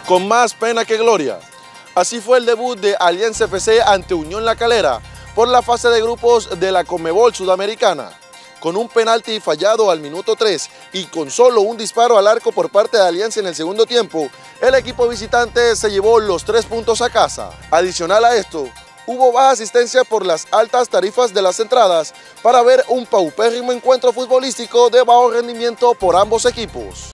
con más pena que gloria. Así fue el debut de Alianza FC ante Unión La Calera por la fase de grupos de la Conmebol Sudamericana. Con un penalti fallado al minuto 3 y con solo un disparo al arco por parte de Alianza en el segundo tiempo, el equipo visitante se llevó los 3 puntos a casa. Adicional a esto, hubo baja asistencia por las altas tarifas de las entradas para ver un paupérrimo encuentro futbolístico de bajo rendimiento por ambos equipos.